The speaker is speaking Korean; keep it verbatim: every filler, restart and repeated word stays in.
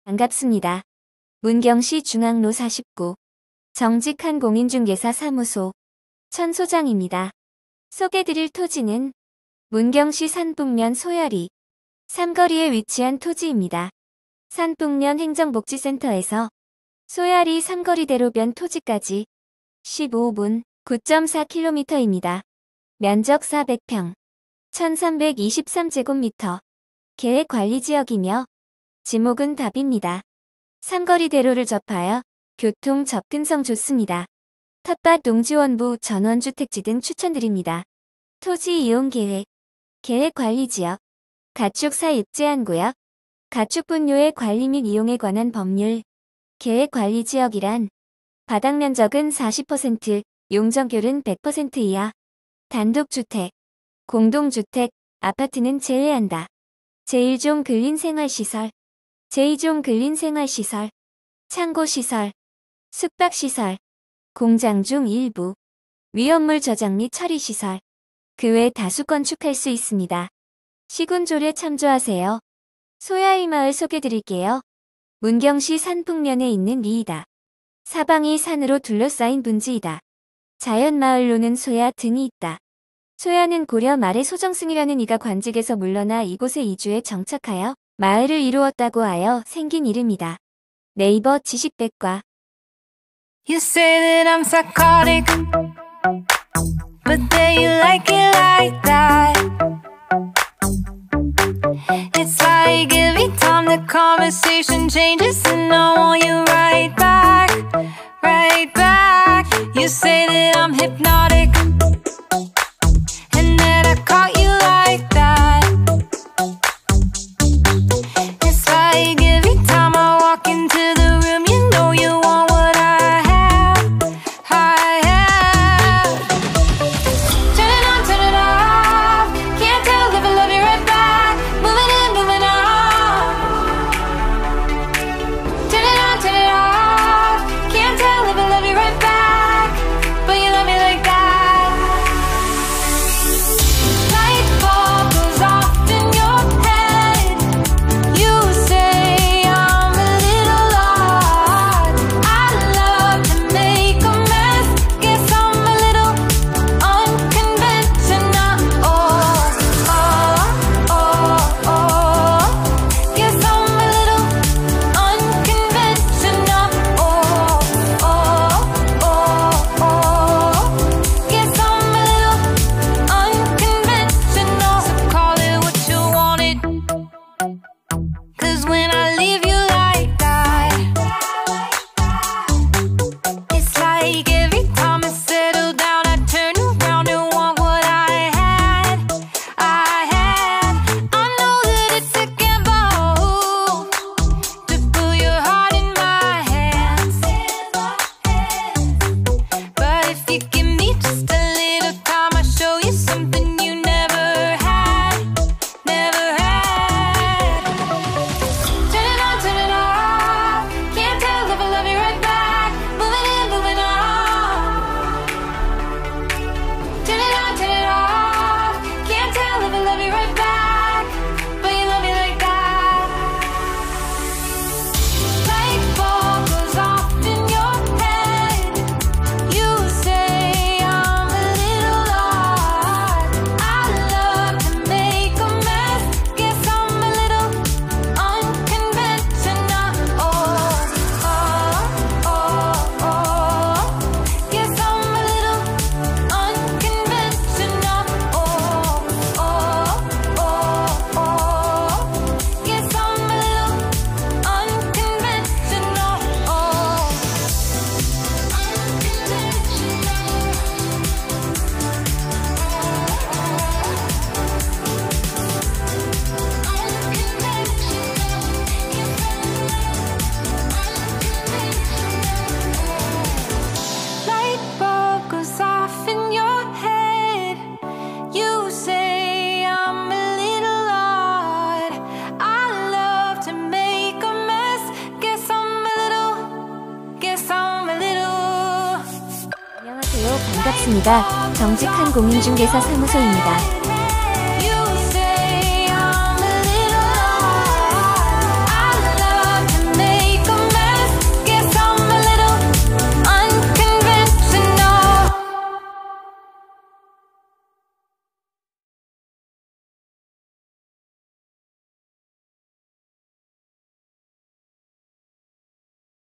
반갑습니다. 문경시 중앙로 사십구 정직한 공인중개사 사무소 천 소장입니다. 소개드릴 토지는 문경시 산북면 소열이 삼거리에 위치한 토지입니다. 산북면 행정복지센터에서 소열이 삼거리대로변 토지까지 십오 분 구 점 사 킬로미터입니다. 면적 사백 평, 천삼백이십삼 제곱미터, 계획관리지역이며 지목은 답입니다. 삼거리대로를 접하여 교통 접근성 좋습니다. 텃밭 농지원부 전원주택지 등 추천드립니다. 토지 이용 계획, 계획관리지역, 가축사 입제한구역, 가축분뇨의 관리 및 이용에 관한 법률, 계획관리지역이란 바닥면적은 사십 퍼센트, 용적률은 백 퍼센트 이하, 단독주택, 공동주택, 아파트는 제외한다. 제일 종 근린생활시설, 제이 종 근린생활시설, 창고시설, 숙박시설, 공장 중 일부, 위험물 저장 및 처리시설, 그 외 다수 건축할 수 있습니다. 시군조례 참조하세요. 소야이 마을 소개드릴게요. 문경시 산북면에 있는 리이다. 사방이 산으로 둘러싸인 분지이다. 자연마을로는 소야 등이 있다. 소야는 고려 말에 소정승이라는 이가 관직에서 물러나 이곳에 이주해 정착하여 마을을 이루었다고 하여 생긴 이름이다. 네이버 지식백과. You say that I'm psychotic, but then you like it like that. It's like every time the conversation changes and I want you right back, right back. You say that I'm hypnotic and that I caught you like that. It's like every time I walk into the room, you know you want what I have, I have. Turn it on, turn it off. Can't tell if I love you right back. Moving in, moving on. Turn it on, turn it off. Can't tell if I love you right back, but you love me like that. Light bulb goes off in your head. You say I'm a little odd. I love to make a mess. Guess I'm a little unconventional. Oh, oh, oh, oh. Guess I'm a little unconventional. Oh, oh, oh, oh. Guess I'm a little unconventional. So call it what you wanted, 'cause when I leave you like that, it's like every time I settle down, I turn around and want what I had, I had. I know that it's a gamble to put your heart in my hands, but if you give me just a little time, I'll show you something you never had, never had. Turn it on, turn it off. Can't tell if I love you right back. Moving in, moving on. Turn it on, turn it off. Can't tell if I love you right back, but you love me like that. Light bulb goes off in your head. You say I'm a little odd. I love to make a mess. Guess I'm a little unconventional. Oh, oh, oh, oh. Guess I'm a little unconventional. Oh, oh, oh, oh. Guess I'm a little unconventional. Oh, light bulb goes off in your head. You say I'm a little odd. I love to make a mess. Guess I'm a little, guess I'm a little. 안녕하세요. 반갑습니다. 정직한 공인중개사 사무소입니다.